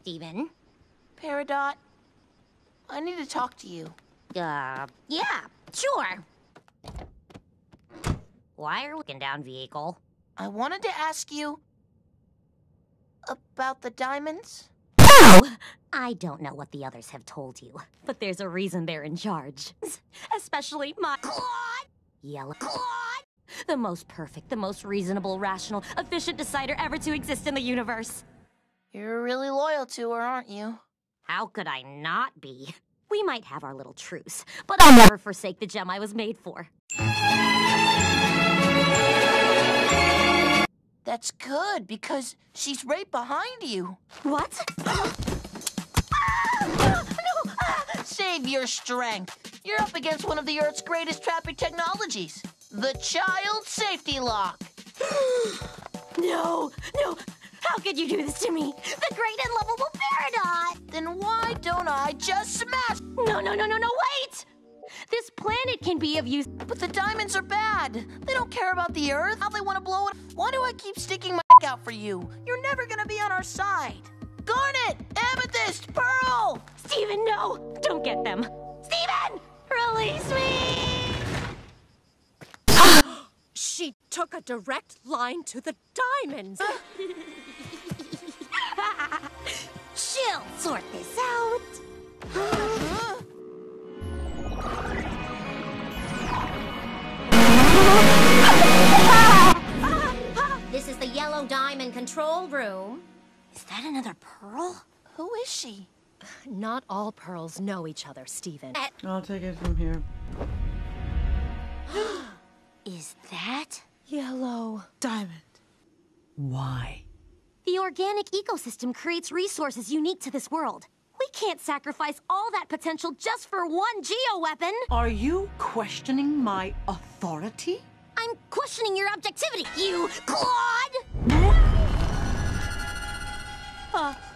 Steven. Peridot, I need to talk to you. Yeah, sure. Why are we looking down, vehicle? I wanted to ask you about the diamonds. Oh! I don't know what the others have told you, but there's a reason they're in charge. Especially my Claude! Yellow Claude! The most perfect, the most reasonable, rational, efficient decider ever to exist in the universe. You're really loyal to her, aren't you? How could I not be? We might have our little truce, but I'll never forsake the gem I was made for. That's good, because she's right behind you. What? Save your strength. You're up against one of the Earth's greatest trapping technologies, the child safety lock. No. How could you do this to me? The great and lovable Peridot! Then why don't I just smash? No, wait! This planet can be of use. But the diamonds are bad. They don't care about the Earth. How they want to blow it. Why do I keep sticking my out for you? You're never gonna be on our side. Garnet! Amethyst! Pearl! Steven, no! Don't get them. Steven! Release me! She took a direct line to the diamonds. She'll sort this out. This is the yellow diamond control room. Is that another Pearl? Who is she? Not all pearls know each other, Steven. I'll take it from here. Is that? Yellow Diamond. Why? The organic ecosystem creates resources unique to this world. We can't sacrifice all that potential just for one geoweapon. Are you questioning my authority? I'm questioning your objectivity, you Claude!